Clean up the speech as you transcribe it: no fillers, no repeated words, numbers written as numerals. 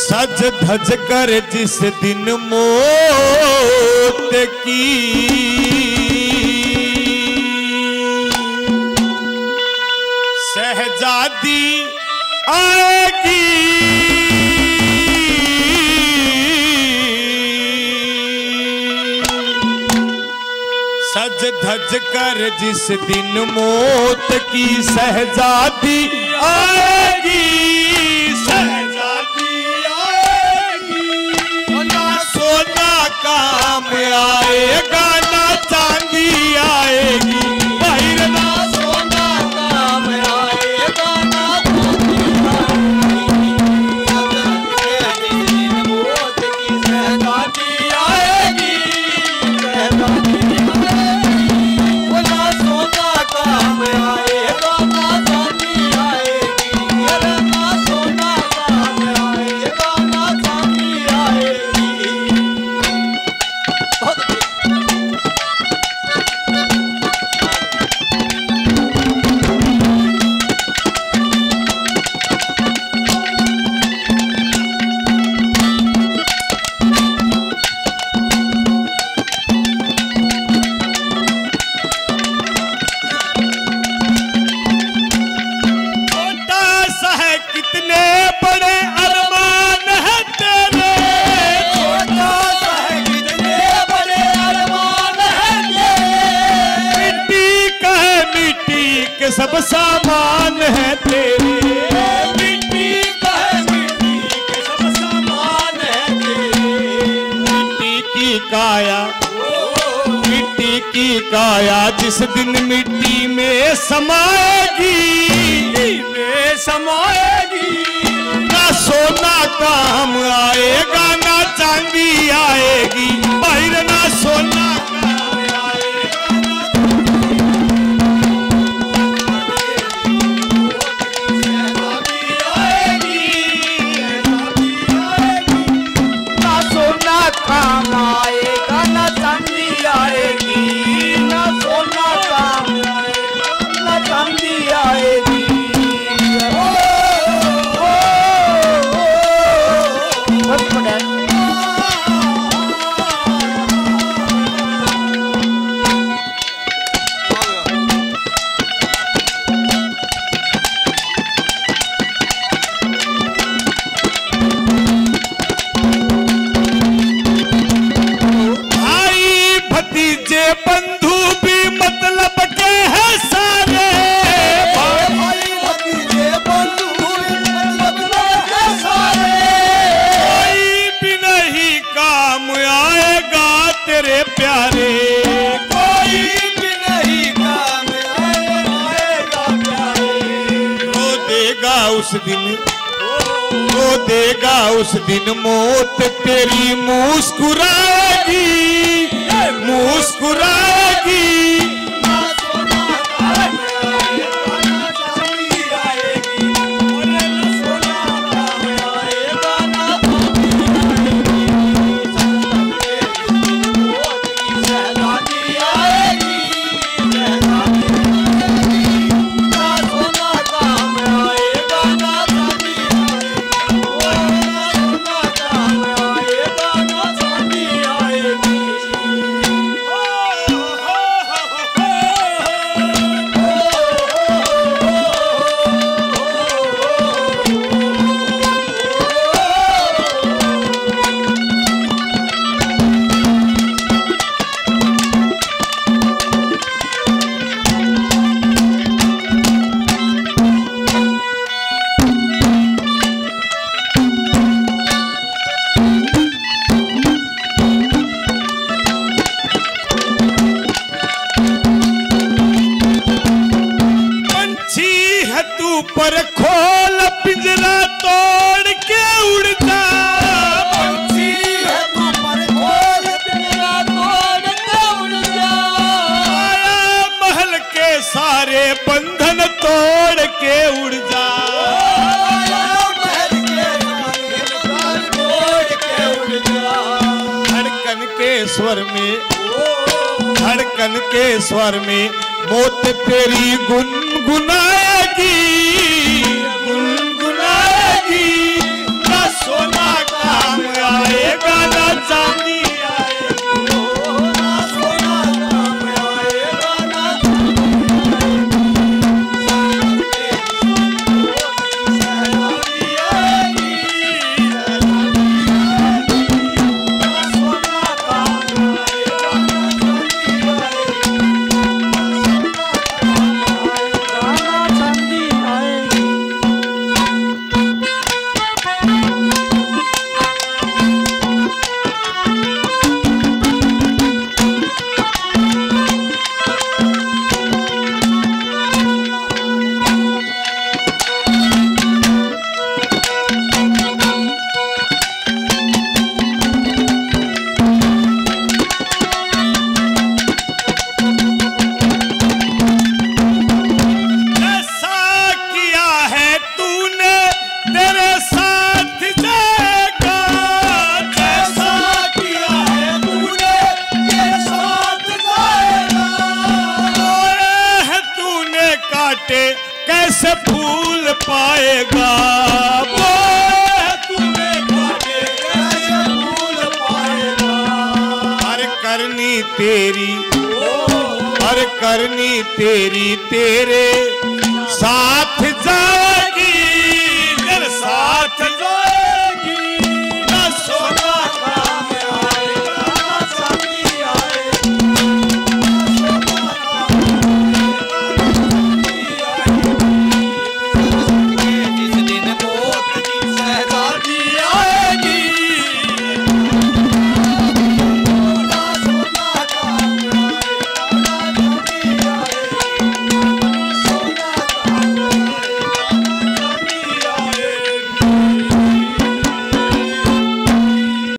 सज धज कर जिस दिन मौत की शहजादी आएगी, सज धज कर जिस दिन मौत की शहजादी आएगी, शहजादी आएगी। ना सोना काम आएगा ना चांदी आएगी, बाहर ना सोना काम आएगा ना चांदी आएगी। मौत की शहजादी आएगी, शहजादी सब सामान है तेरे, मिट्टी का है मिट्टी के सब सामान है तेरे। मिट्टी की काया, मिट्टी की काया जिस दिन मिट्टी में समाएगी, में समाएगी। ना सोना काम आएगा ना चांदी आएगी, बाहर ना सोना काम आएगा ना चांदी आएगी, ना सोना काम आएगा ना चांदी आएगी। बंधु भी मतलब के हैं सारे, भाई भतीजे बंधु भी मतलब के हैं सारे। कोई भी नहीं काम आएगा तेरे प्यारे, कोई भी नहीं काम आएगा प्यारे। रो देगा उस दिन, रो देगा उस दिन मौत तेरी मुस्कुराएगी, मुस्कुराएगी। ना सोना काम आएगा ना चांदी आएगी, ना सोना काम आएगा ना चांदी आएगी। मौत की शहजादी आएगी, शहजादी आएगी। ना सोना काम आएगा ना चांदी आएगी, ना सोना काम आएगा ना चांदी आएगी। पर खोल पिंजरा तोड़ के उड़ जा, पंछी है तू पर खोल पिंजरा तोड़ के उड़ जा। आया महल के सारे बंधन तोड़ के उड़ जा, आया महल के सारे तोड़ के उड़ जा। धड़कन के स्वर में, धड़कन के स्वर में मौत तेरी गुनगुनाएगी, गुनगुनाएगी। ना सोना पाएगा, तुम्हें पाके कैसे भूल पाएगा। हर करनी तेरी, हर करनी तेरी तेरे साथ जाए